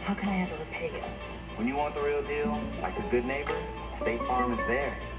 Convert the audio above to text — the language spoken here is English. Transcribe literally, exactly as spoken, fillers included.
How can I ever repay you? When you want the real deal, like a good neighbor, State Farm is there.